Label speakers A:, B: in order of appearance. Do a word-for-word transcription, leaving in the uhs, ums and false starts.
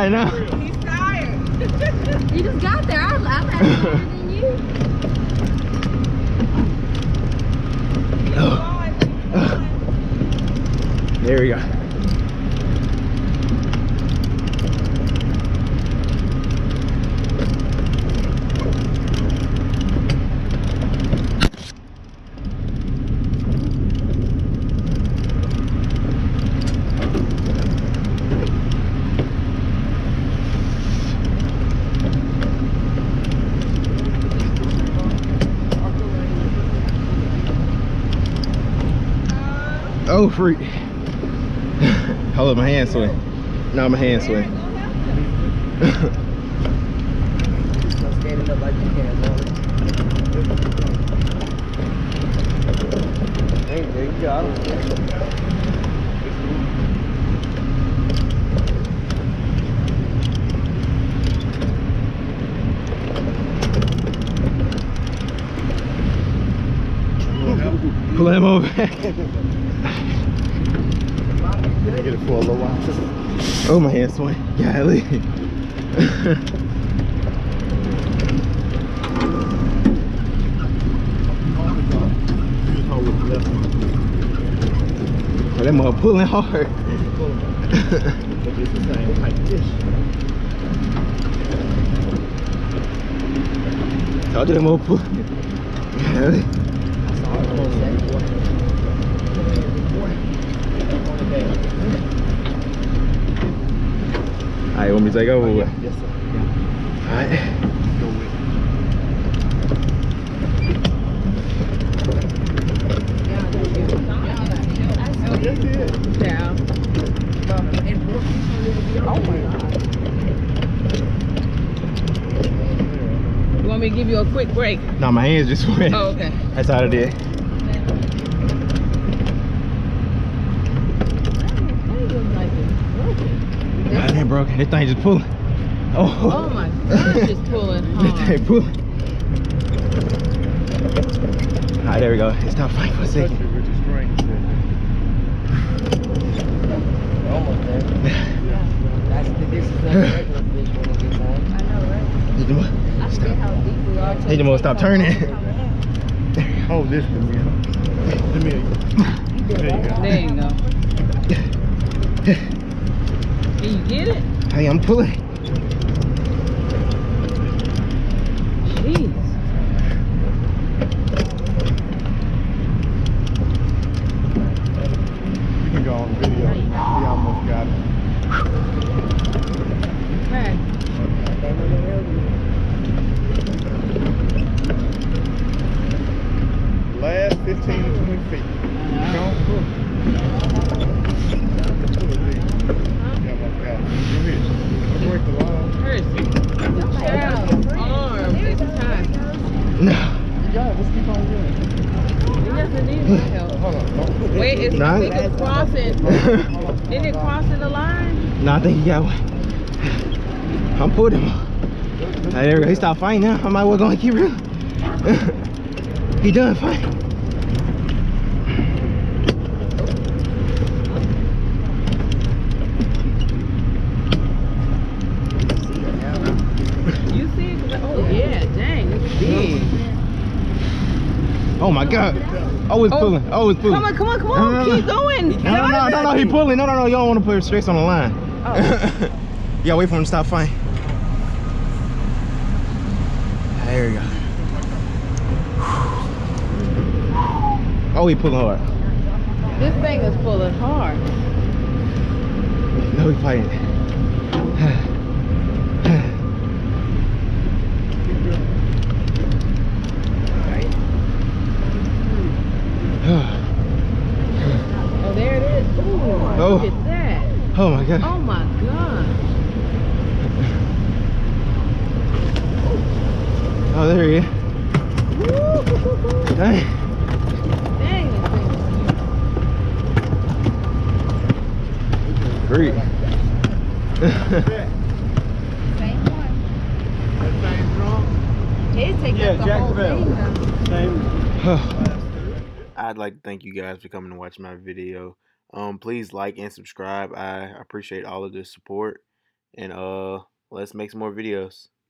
A: tired now?
B: He's tired.
C: You just got there. I'm, I'm faster than you.
A: Oh. Oh. There we go. Oh, freak. Hold up, my hand swing. No, my hand swing.
D: Standing up like you can, Hey, there you go.
A: Pull him over.
D: Get it for a little while.
A: Oh, my hand swing. Golly. Oh, that mother pulling hard. Told you that mother pulling. Golly. Alright, want me to take over?
D: Yes, sir. Yeah.
A: Alright.
D: Go with it.
B: Yeah. Oh my God. You want me to give you a quick break?
A: No, my hands just went.
B: Oh, okay.
A: That's all I did. God, that broken. This thing just pulling. Oh,
B: Oh my God, it's pulling
A: this
B: hard.
A: thing pulling. Alright, there we go. It stopped fighting for a second.
D: Almost there. That's the distance of the regular fish when it gets on.
C: I know, right?
A: Need them
C: I forget how deep we are.
A: Need them to stop turning.
D: Oh, this one, yeah. Let me. There you go.
B: There you go. Can you get it?
A: Hey, I'm pulling.
B: Jeez.
D: You can go on video. We almost got it.
B: Okay.
D: Last fifteen to twenty feet.
B: Uh-huh.
D: Go. You almost got it. Go ahead. Don't break the line.
B: Percy. Arm every time.
A: No.
D: You got it. Let's keep on doing
B: He doesn't need my help.
D: it. Hold on. Don't-
B: Wait, it's,
A: Nah.
B: I think it's crossing. Isn't it crossing the line?
A: No, I think he got one. I'm pulling him. Hey, there we go. He stopped fighting now. I might well go and keep reeling. He done fighting.
B: You see it? Oh yeah, dang, it's big.
A: Oh my God. Oh, it's
B: Oh.
A: pulling. Oh, it's pulling.
B: Come on, come on, come on,
A: No, no, no.
B: keep going.
A: No, no, no, no, no, he pulling. No, no, no, you don't want to put stress on the line.
B: Oh.
A: You gotta wait for him to stop fighting. There we go. Oh, he pulling hard.
B: This thing is pulling hard.
A: No, he fighting.
B: Oh, there it is. Ooh,
A: Oh.
B: look at that.
A: Oh my God.
B: Oh my God.
A: Oh, there he is.
B: Woo.
A: Dang.
B: Dang, this thing is
A: Great.
C: Same one.
D: That thing drunk.
C: He'd take
D: Yeah,
C: up the whole
D: Jacksonville.
C: thing, though.
D: Same.
A: I'd like to thank you guys for coming to watch my video. Um, please like and subscribe. I appreciate all of the support. and uh let's make some more videos.